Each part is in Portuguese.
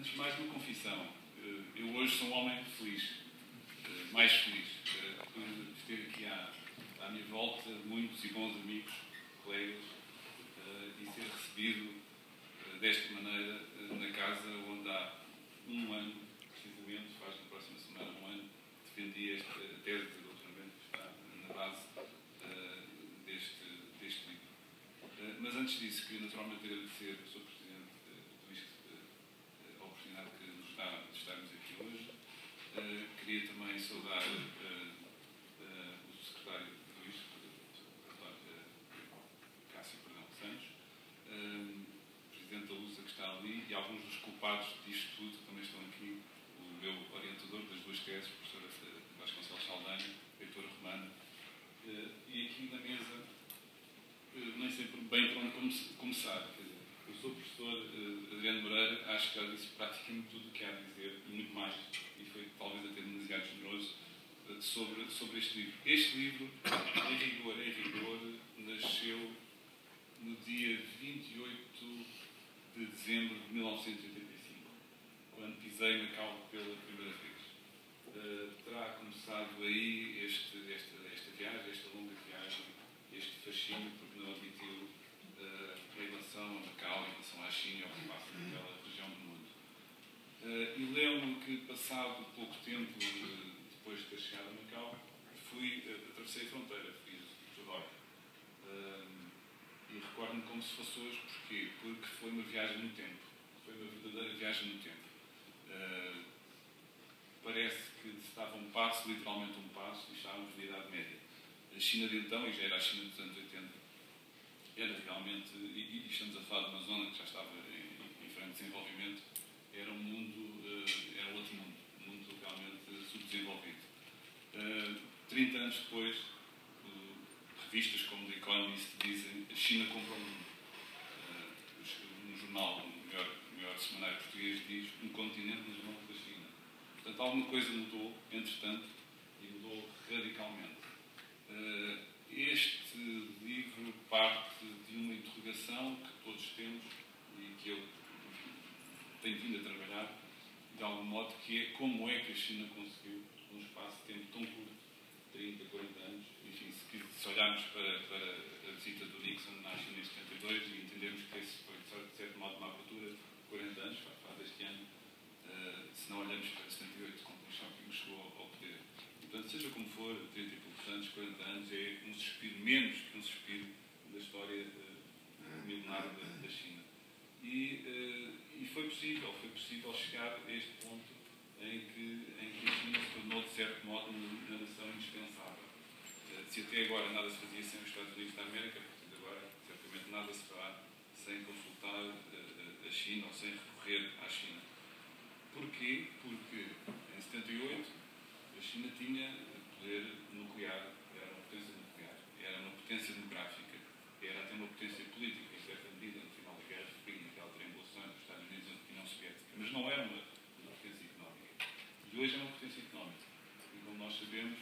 Antes de mais, uma confissão. Eu hoje sou um homem feliz, mais feliz, por ter aqui à minha volta muitos e bons amigos, colegas, e ser recebido desta maneira na casa onde há um ano, precisamente, faz na próxima semana um ano, defendi esta tese de doutoramento que está na base deste livro. Mas antes disso, queria naturalmente agradecer ao Sr. Presidente a oportunidade que nos dá de estarmos aqui hoje. Queria também saudar o Secretário de Luís, Cássio Santos, Presidente da LUSA que está ali, e alguns dos culpados disto tudo que também estão aqui, o meu orientador das duas teses, o professor Vasconcelos Saldanha, Heitor Romano, e aqui na mesa, nem sei bem por onde começar. Eu sou o professor Adriano Moreira, acho que já disse praticamente tudo o que há a dizer, e muito mais, e foi talvez até demasiado generoso, sobre este livro. Este livro, em rigor, nasceu no dia 28 de dezembro de 1985, quando pisei Macau pela primeira vez. Terá começado aí esta viagem, esta longa viagem, este fascínio, porque não admitiu em relação a Macau, em relação à China, ao que passa naquela região do mundo. E lembro-me que, passado pouco tempo depois de ter chegado a Macau, atravessei a fronteira, fiz Johor. E recordo-me como se fosse hoje. Porquê? Porque foi uma viagem no tempo. Foi uma verdadeira viagem no tempo. Parece que se estava um passo, literalmente um passo, e estávamos na Idade Média. A China de então, e já era a China dos anos 80, era realmente, e estamos a falar de uma zona que já estava em franco desenvolvimento, era um mundo, era outro mundo, um mundo realmente subdesenvolvido. 30 anos depois, revistas como The Economist dizem: a China comprou o mundo. Um jornal, o maior semanário português, diz: um continente nas mãos da China. Portanto, alguma coisa mudou, entretanto, e mudou radicalmente. Este livro parte de uma interrogação que todos temos e que eu tenho vindo a trabalhar, de algum modo, que é: como é que a China conseguiu, num espaço de tempo tão curto, 30, 40 anos, enfim, se olharmos para a visita do Nixon à China em 72 e entendermos que esse foi, de certo modo, uma abertura de 40 anos, faz este ano, se não olhamos para 78, quando o Xiaoping chegou ao poder. E, portanto, seja como for, 30 e poucos anos, 40 anos, é um suspiro, menos que um suspiro, da história milenar da China. E foi possível chegar a este ponto em que a China se tornou, de certo modo, uma nação indispensável. Se até agora nada se fazia sem os Estados Unidos da América, a partir de agora, certamente nada se fará sem consultar a China ou sem recorrer à China. Porquê? Porque em 78 a China tinha poder nuclear, era uma potência nuclear, era uma potência demográfica, era até uma potência política, em certa medida, no final da Guerra Fria, naquela triangulação entre os Estados Unidos e a União Soviética, mas não era uma potência económica. E hoje é uma potência económica. E como nós sabemos,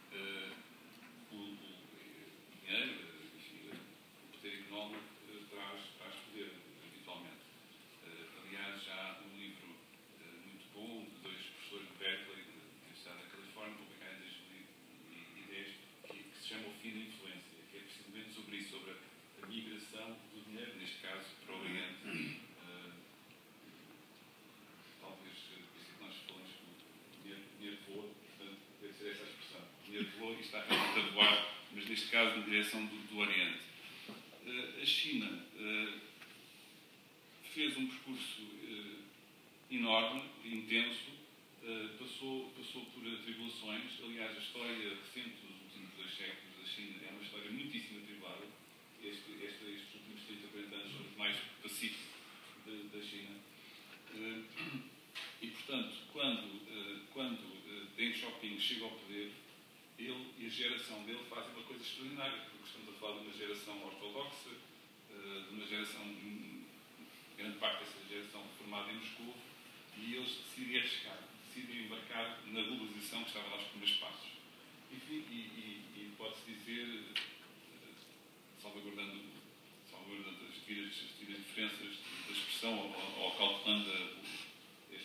o dinheiro, o poder económico traz poder, habitualmente. Aliás, já há um livro muito bom de dois professores de Berkeley, da Universidade da Califórnia, publicado em 2010, que se chama O Fim da Influência, que é precisamente sobre isso, sobre a migração do dinheiro, neste caso, para o Oriente. Talvez, por isso que nós falamos que o dinheiro voa, portanto, deve ser essa a expressão. O dinheiro voa e está realmente a voar, mas neste caso na direção do Oriente. A China fez um percurso enorme, intenso, passou por atribulações. Aliás, a história recente dos últimos 2 séculos da China é uma história muitíssimo atribulada. Estes últimos 30, 40 anos são os mais pacíficos da China. E, portanto, quando Deng Xiaoping chega ao poder, ele e a geração dele fazem uma coisa extraordinária, porque estamos a falar de uma geração ortodoxa, de uma geração, grande parte dessa geração formada em Moscou, e eles decidem arriscar, decidem embarcar na globalização que estava lá aos primeiros passos. Enfim, e pode-se dizer, salvaguardando as devidas diferenças da expressão, ou calculando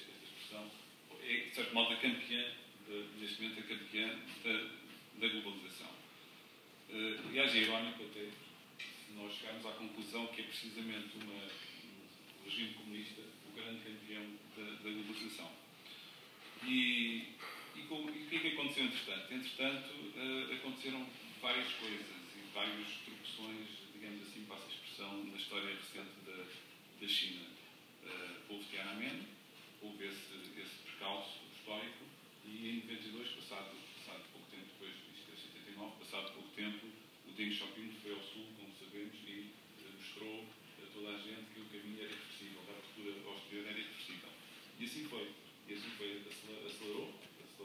de certo modo, neste momento, a campeã da globalização. Aliás, é irónico até nós chegarmos à conclusão que é precisamente o regime comunista o grande campeão da globalização. E o que é que aconteceu entretanto? Entretanto, aconteceram várias coisas e várias tropeções, digamos assim, passa a expressão, na história recente da China. Houve Tiananmen, houve esse percalço histórico, e em 92, passado pouco tempo depois, isto é 79, passado pouco tempo, o Deng Xiaoping foi ao sul, como sabemos, e mostrou a toda a gente que o caminho era irreversível, a abertura ao exterior era irreversível. E assim foi. Acelerou.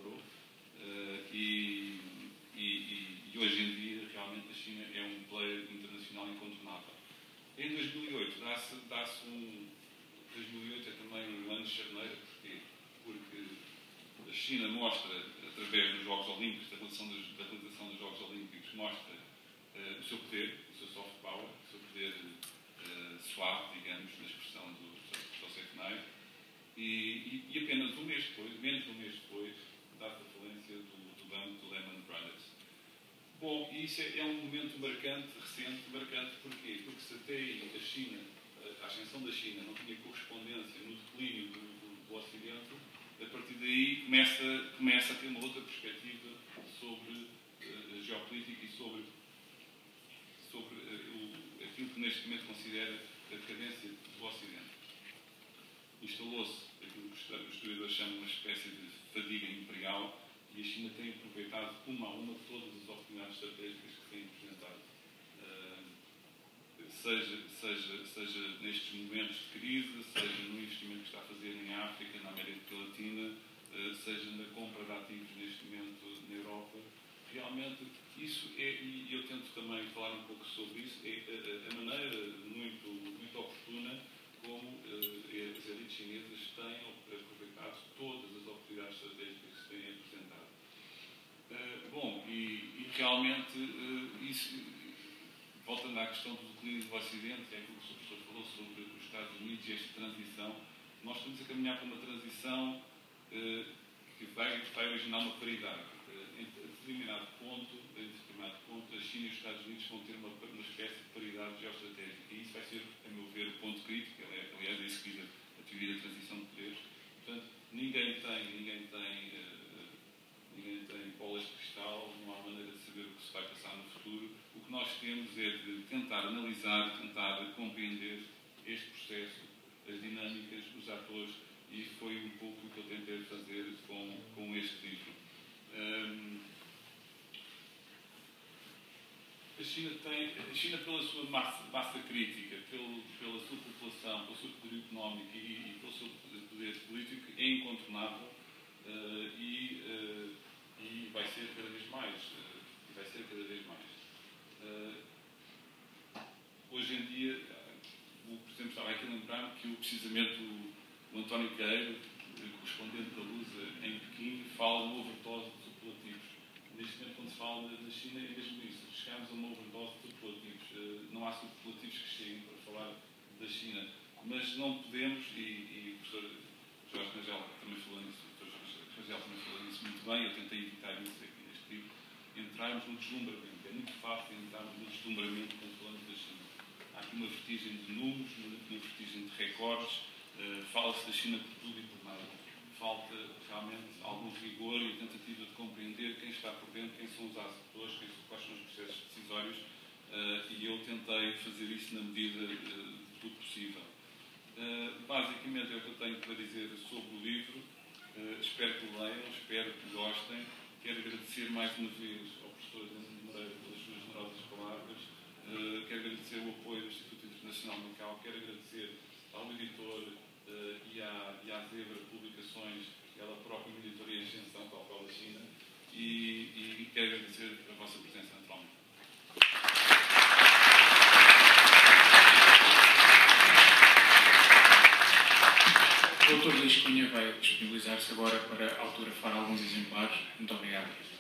E hoje em dia, realmente, a China é um player internacional incontornável. Em 2008, 2008 é também um ano de charneira. Porquê? Porque a China mostra, através dos Jogos Olímpicos, da realização dos Jogos Olímpicos, mostra o seu poder, o seu soft power, o seu poder suave, digamos, na expressão do José Knight. E apenas um mês depois, menos de um mês depois, dá-se a falência do banco do Lehman Brothers. Bom, e isso é um momento recente, marcante, porquê? Porque se até aí a China, a ascensão da China não tinha correspondência no declínio do Ocidente, a partir daí começa a ter uma outra perspectiva sobre a geopolítica e sobre aquilo que neste momento considera a decadência do Ocidente. Instalou-se aquilo que os historiadores chamam uma espécie de fadiga imperial, e a China tem aproveitado uma a uma todas as oportunidades estratégicas que têm apresentado. Seja nestes momentos de crise, seja no investimento que está a fazer em África, na América Latina, seja na compra de ativos neste momento na Europa. Realmente, isso é, e eu tento também falar um pouco sobre isso, é a maneira muito oportuna como as elites chinesas têm aproveitado todas as oportunidades estratégicas que se têm apresentado. Bom, e realmente, isso, voltando à questão do declínio do Ocidente, é aquilo que o professor falou sobre os Estados Unidos e esta transição, nós estamos a caminhar para uma transição que vai originar uma paridade. Em determinado ponto, a China e os Estados Unidos vão ter uma espécie de paridade geoestratégica. E isso vai ser, a meu ver, o ponto crítico. Aliás, é isso que diz a teoria da transição de poderes. Portanto, ninguém tem bolas de cristal, não há maneira de saber o que se vai passar no futuro. O que nós temos é de tentar analisar, tentar compreender este processo, as dinâmicas, os atores, e foi um pouco o que eu tentei fazer com este livro. A China, pela sua massa crítica, pela sua população, pelo seu poder económico e pelo seu poder político, é incontornável e vai ser cada vez mais. Hoje em dia, por exemplo, estava aqui a lembrar que precisamente o António Queiro, correspondente da Lusa em Pequim, fala de uma overdose de superlativos. Neste momento, quando se fala na China, é mesmo isso. Chegamos a uma overdose de superlativos. Não há superlativos que cheguem para falar da China. Mas não podemos, e o professor Jorge Rangel também falou nisso, muito bem, eu tentei evitar isso aqui neste livro, entrarmos no deslumbramento. É muito fácil entrarmos no deslumbramento quando falamos da China. Há aqui uma vertigem de números, uma vertigem de recordes, fala-se da China por tudo e por nada. Falta realmente algum rigor e tentativa de compreender quem está por dentro, quem são os atores, quais são os processos decisórios, e eu tentei fazer isso na medida de tudo possível. Basicamente é o que eu tenho para dizer sobre o livro. Espero que o leiam, espero que gostem. Quero agradecer mais uma vez ao professor Daniel Moreira pelas suas generosas palavras. Quero agradecer o apoio do Instituto Internacional de Macau. Quero agradecer ao editor e à Zebra Publicações, ela própria uma editoria em extensão, tal qual a China, e quero agradecer a vossa presença naturalmente. O Dr. Luís Cunha vai disponibilizar-se agora para autografar alguns exemplares. Muito obrigado.